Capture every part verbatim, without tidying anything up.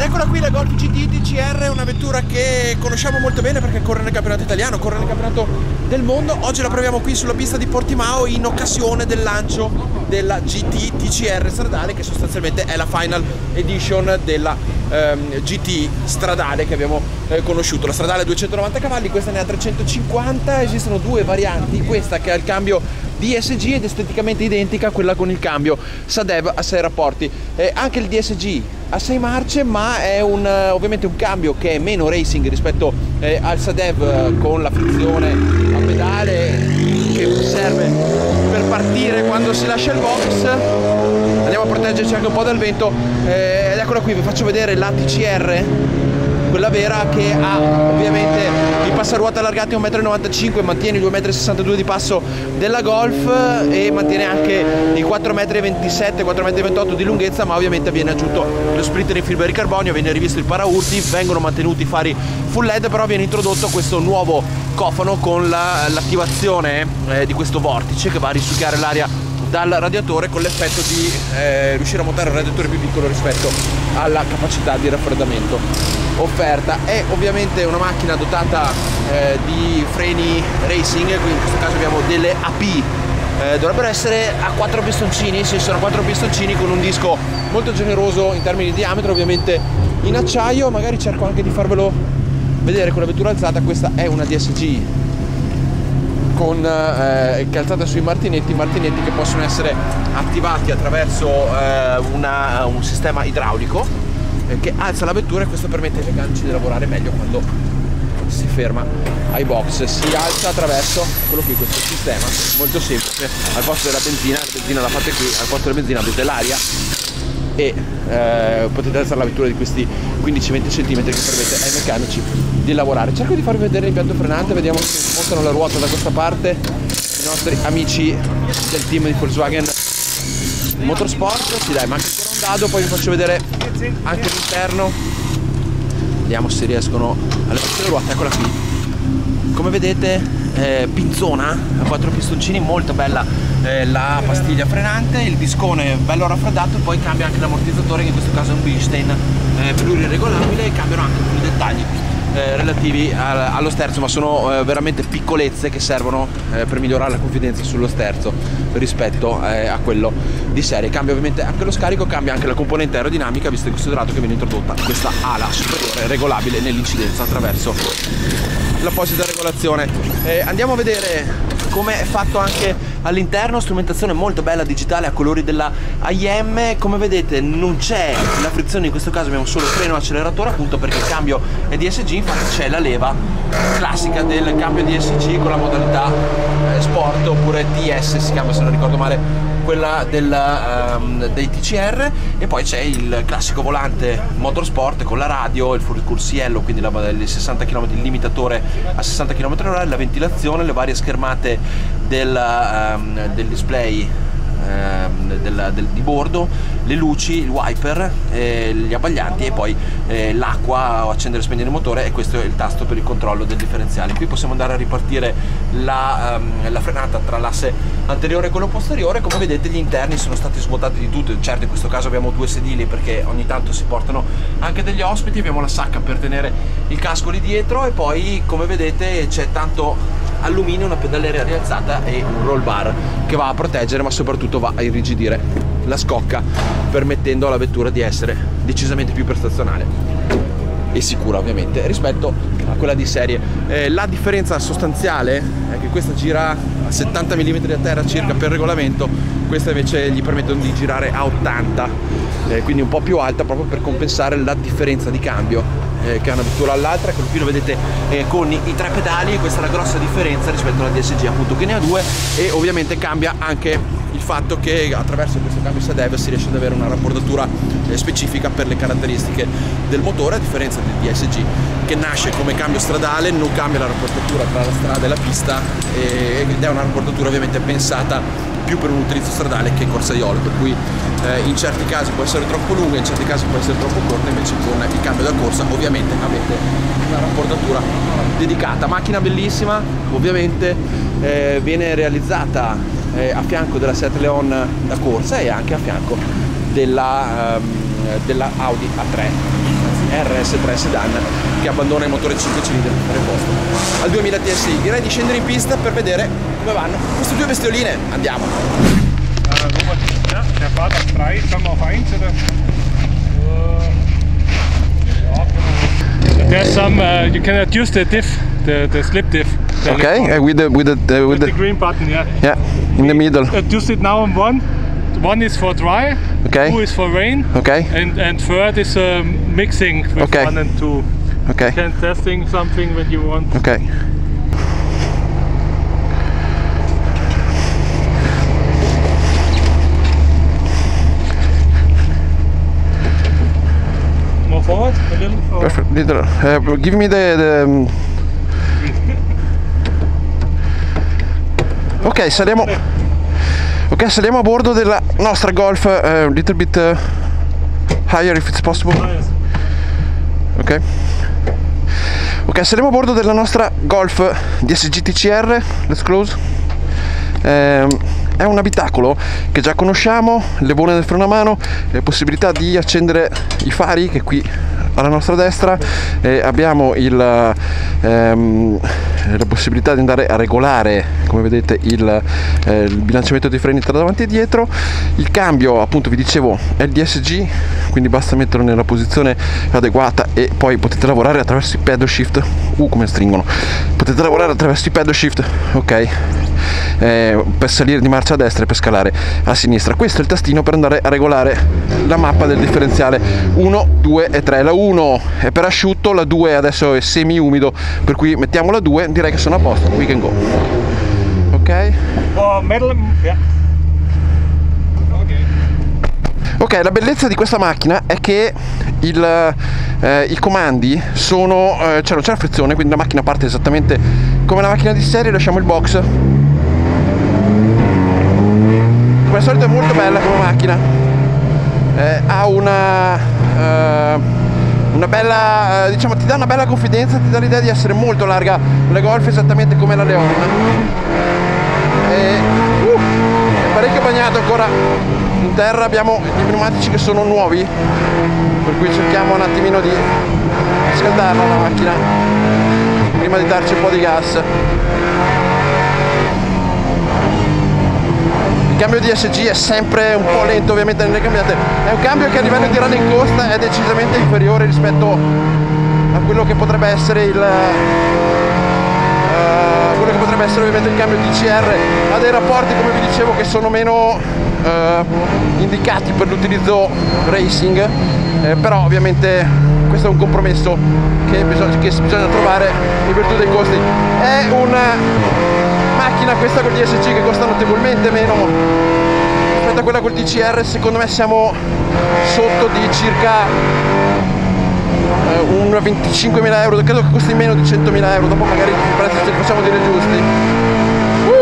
Eccola qui la Golf G T D C R, una vettura che conosciamo molto bene perché corre nel campionato italiano, corre nel campionato del mondo. Oggi la proviamo qui sulla pista di Portimao in occasione del lancio della G T D C R stradale, che sostanzialmente è la final edition della ehm, G T stradale che abbiamo eh, conosciuto. La stradale ha duecentonovanta cavalli, questa ne ha trecentocinquanta. Esistono due varianti, questa che ha il cambio D S G ed esteticamente identica a quella con il cambio Sadev a sei rapporti. Eh, anche il D S G a sei marce, ma è un, ovviamente un cambio che è meno racing rispetto eh, al Sadev, eh, con la frizione a pedale che serve per partire quando si lascia il box. Andiamo a proteggerci anche un po' dal vento, eh, ed eccola qui, vi faccio vedere la T C R, quella vera, che ha ovviamente i passaruota allargati a un metro e novantacinque, mantiene i due virgola sessantadue metri di passo della Golf e mantiene anche i quattro virgola ventisette quattro virgola ventotto metri di lunghezza, ma ovviamente viene aggiunto lo splitter in fibra di carbonio, viene rivisto il paraurti, vengono mantenuti i fari full L E D, però viene introdotto questo nuovo cofano con l'attivazione la, eh, di questo vortice che va a risucchiare l'aria dal radiatore, con l'effetto di eh, riuscire a montare un radiatore più piccolo rispetto alla capacità di raffreddamento offerta. È ovviamente una macchina dotata eh, di freni racing, quindi in questo caso abbiamo delle A P, eh, dovrebbero essere a quattro pistoncini, sì, sono quattro pistoncini con un disco molto generoso in termini di diametro, ovviamente in acciaio. Magari cerco anche di farvelo vedere con la vettura alzata. Questa è una D S G con eh, calzata sui martinetti, martinetti che possono essere attivati attraverso eh, una, un sistema idraulico eh, che alza la vettura, e questo permette ai meccanici di lavorare meglio quando si ferma ai box. Si alza attraverso, eccolo qui, questo sistema molto semplice. Al posto della benzina, la benzina la fate qui, al posto della benzina avete l'aria e eh, potete alzare la vettura di questi quindici venti centimetri, che permette ai meccanici di lavorare. Cerco di farvi vedere l'impianto frenante, vediamo se montano la ruota da questa parte i nostri amici del team di Volkswagen Motorsport. Sì, dai, manca ancora un dado, poi vi faccio vedere anche l'interno, vediamo se riescono a levarsi le ruote. Eccola qui, come vedete eh, pinzona a quattro pistoncini, molto bella eh, la pastiglia frenante, il discone bello raffreddato, poi cambia anche l'ammortizzatore, che in questo caso è un Bilstein eh, pluriregolabile, e cambiano anche alcuni dettagli eh, relativi a, allo sterzo, ma sono eh, veramente piccolezze che servono eh, per migliorare la confidenza sullo sterzo rispetto eh, a quello di serie. Cambia ovviamente anche lo scarico, cambia anche la componente aerodinamica, visto in considerato che viene introdotta questa ala superiore regolabile nell'incidenza attraverso l'apposita regolazione. Eh, andiamo a vedere come è fatto anche all'interno, strumentazione molto bella digitale a colori della A I M. Come vedete non c'è la frizione, in questo caso abbiamo solo freno e acceleratore, appunto perché il cambio è D S G, infatti c'è la leva classica del cambio D S G con la modalità eh, sport, oppure T S si chiama, se non ricordo male, quella del, um, dei T C R, e poi c'è il classico volante Motorsport con la radio, il furicursiello, quindi la, il sessanta chilometri, il limitatore a sessanta chilometri orari, la ventilazione, le varie schermate del, um, del display um, del, del, di bordo, le luci, il wiper, eh, gli abbaglianti, e poi eh, l'acqua o accendere e spegnere il motore, e questo è il tasto per il controllo del differenziale. Qui possiamo andare a ripartire la, um, la frenata tra l'asse anteriore e quello posteriore. Come vedete gli interni sono stati svuotati di tutto, certo in questo caso abbiamo due sedili perché ogni tanto si portano anche degli ospiti, abbiamo la sacca per tenere il casco lì dietro, e poi come vedete c'è tanto alluminio, una pedaliera rialzata e un roll bar che va a proteggere, ma soprattutto va a irrigidire la scocca, permettendo alla vettura di essere decisamente più prestazionale e sicura ovviamente rispetto a quella di serie. Eh, la differenza sostanziale è che questa gira a settanta millimetri a terra circa per regolamento, questa invece gli permettono di girare a ottanta, eh, quindi un po' più alta, proprio per compensare la differenza di cambio eh, che ha una vettura all'altra. Che qui lo vedete eh, con i, i tre pedali, e questa è la grossa differenza rispetto alla D S G, appunto, che ne ha due, e ovviamente cambia anche il fatto che attraverso questo cambio Sadev si riesce ad avere una rapportatura eh, specifica per le caratteristiche del motore, a differenza del D S G che nasce come cambio stradale, non cambia la rapportatura tra la strada e la pista, eh, ed è una rapportatura ovviamente pensata più per un utilizzo stradale che corsaiolo, per cui eh, in certi casi può essere troppo lunga, in certi casi può essere troppo corta, invece con il cambio da corsa ovviamente avete una rapportatura dedicata. Macchina bellissima, ovviamente eh, viene realizzata eh, a fianco della Seat Leon da corsa e anche a fianco della, um, della Audi A tre. R S tre Sedan che abbandona il motore cinque cilindri per il posto al duemila T S I. Direi di scendere in pista per vedere come vanno queste due bestioline. Andiamo. Uh, Robert, ja, der fährt auf drei, sagen wir auf eins oder? Uh, There's some, uh, you can adjust the diff, the, the slip diff. The Okay, uh, with the with the, uh, with with the the green button, yeah. yeah, in the middle. Adjust it now on one. One is for dry, Okay. two is for rain, Okay. and and third is um, mixing with Okay. one and two. Okay. You can testing something when you want. Okay. More forward a little. Or Perfect. Little. Uh, give me the, the um, ok, saliamo. Ok, saliamo a bordo della nostra Golf, a uh, little bit uh, higher if it's possible. Ah, yes. Ok. Ok, saliamo a bordo della nostra Golf D S G T C R. Let's close. Ehm, è un abitacolo che già conosciamo, levone del freno a mano, eh, possibilità di accendere i fari che qui alla nostra destra, eh, abbiamo il, ehm, la possibilità di andare a regolare, come vedete, il, eh, il bilanciamento dei freni tra davanti e dietro. Il cambio, appunto vi dicevo, è il D S G, quindi basta metterlo nella posizione adeguata e poi potete lavorare attraverso i pedal shift. Uh, come stringono! Potete lavorare attraverso i pedal shift, ok, eh, per salire di marcia a destra e per scalare a sinistra. Questo è il tastino per andare a regolare la mappa del differenziale uno, due e tre. La uno è per asciutto, la due adesso è semi umido, per cui mettiamo la due, direi che sono a posto, we can go. Ok, For metal, yeah. Okay. ok, la bellezza di questa macchina è che il, eh, i comandi sono, eh, cioè non c'è la frizione, quindi la macchina parte esattamente come la macchina di serie. Lasciamo il box. Come al solito è molto bella come macchina, eh, ha una eh, una bella, eh, diciamo, ti dà una bella confidenza, ti dà l'idea di essere molto larga la Golf, esattamente come la Leon, e, uh, è parecchio bagnato ancora in terra. Abbiamo i pneumatici che sono nuovi, per cui cerchiamo un attimino di scaldarla la macchina prima di darci un po' di gas. Il cambio D S G è sempre un po' lento, ovviamente nelle cambiate. È un cambio che a livello di running cost è decisamente inferiore rispetto a quello che potrebbe essere il uh, quello che potrebbe essere ovviamente il cambio D C R. Ha dei rapporti, come vi dicevo, che sono meno uh, indicati per l'utilizzo racing, eh, però ovviamente questo è un compromesso che bisogna, che bisogna trovare in virtù dei costi. È una macchina questa col D S G che costa notevolmente meno rispetto a quella col D C R. Secondo me siamo sotto di circa eh, un venticinquemila euro, credo che costi meno di centomila euro. Dopo magari i prezzi ce li facciamo dire giusti. uh!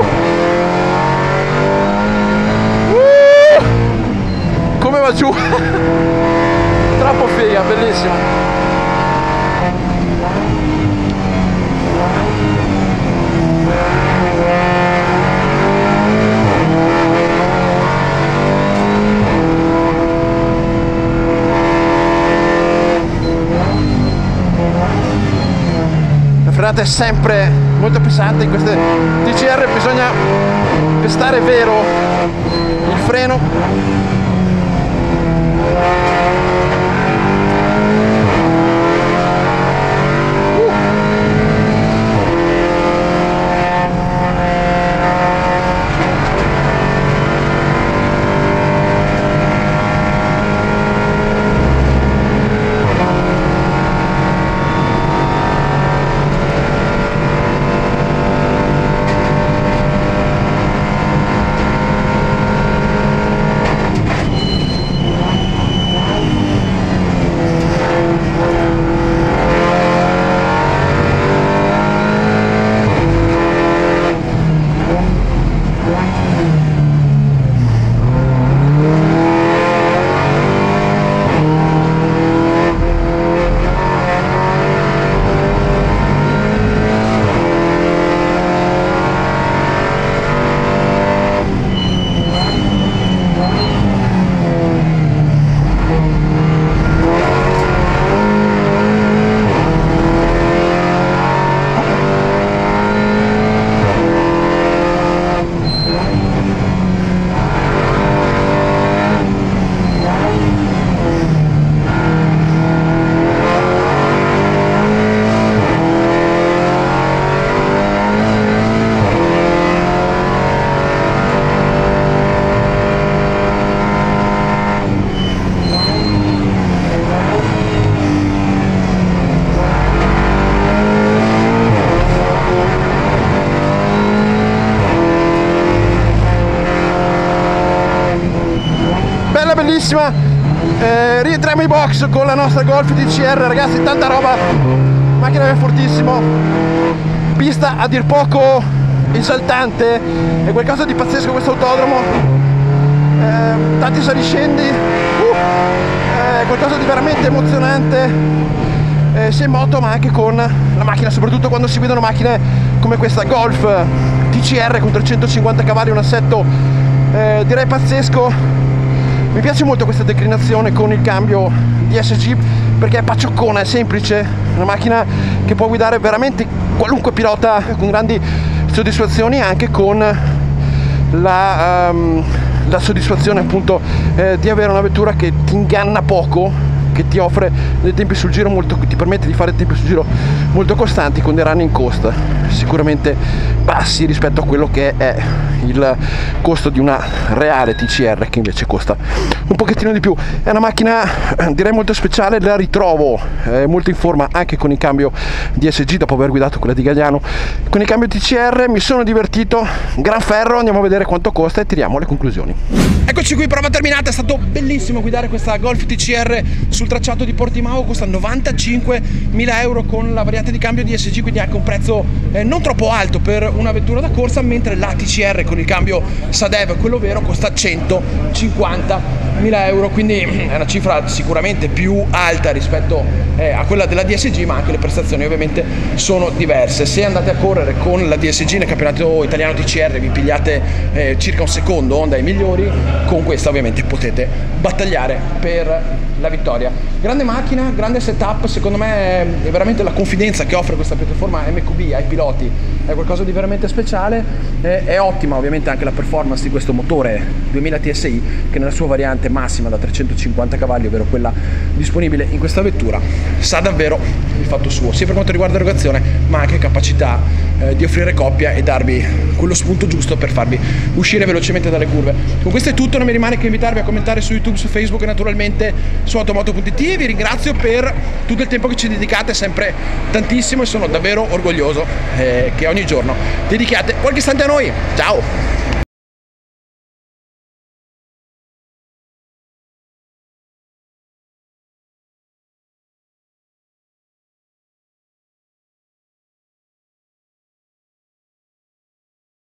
Uh! Come va giù. Troppo figa, bellissima. La frenata è sempre molto pesante in queste D C R, bisogna pestare vero il freno. bellissima. Eh, rientriamo in box con la nostra Golf D C R, ragazzi, tanta roba, macchina è fortissimo, pista a dir poco esaltante, è qualcosa di pazzesco questo autodromo, eh, tanti saliscendi, uh, è qualcosa di veramente emozionante, eh, sia in moto ma anche con la macchina, soprattutto quando si vedono macchine come questa Golf D C R con trecentocinquanta cavalli, un assetto eh, direi pazzesco. Mi piace molto questa declinazione con il cambio D S G perché è paccioccona, è semplice, una macchina che può guidare veramente qualunque pilota con grandi soddisfazioni, anche con la, um, la soddisfazione appunto eh, di avere una vettura che ti inganna poco, che ti offre dei tempi sul giro molto, ti permette di fare tempi sul giro molto costanti con dei running cost sicuramente bassi rispetto a quello che è il costo di una reale T C R, che invece costa un pochettino di più. È una macchina direi molto speciale, la ritrovo eh, molto in forma anche con il cambio D S G dopo aver guidato quella di Galliano. Con il cambio T C R mi sono divertito, gran ferro, andiamo a vedere quanto costa e tiriamo le conclusioni. Eccoci qui, prova terminata, è stato bellissimo guidare questa Golf T C R sul tracciato di Portimao, costa novantacinquemila euro con la variante di cambio D S G, quindi anche un prezzo eh, non troppo alto per una vettura da corsa, mentre la T C R con il cambio S A D E V, quello vero, costa centocinquantamila euro, quindi è una cifra sicuramente più alta rispetto eh, a quella della D S G, ma anche le prestazioni ovviamente sono diverse. Se andate a correre con la D S G nel campionato italiano T C R vi pigliate eh, circa un secondo dai migliori, con questa ovviamente potete battagliare per la vittoria. Grande macchina, grande setup, secondo me è veramente la confidenza che offre questa piattaforma M Q B ai piloti, è qualcosa di veramente speciale. È, è ottima ovviamente anche la performance di questo motore duemila T S I, che nella sua variante massima da trecentocinquanta cavalli, ovvero quella disponibile in questa vettura, sa davvero il fatto suo, sia per quanto riguarda erogazione ma anche capacità eh, di offrire coppia e darvi quello spunto giusto per farvi uscire velocemente dalle curve. Con questo è tutto, non mi rimane che invitarvi a commentare su YouTube, su Facebook e naturalmente su automoto punto it. Vi ringrazio per tutto il tempo che ci dedicate, sempre tantissimo, e sono davvero orgoglioso eh, che ogni giorno dedichiate qualche istante a noi. Ciao!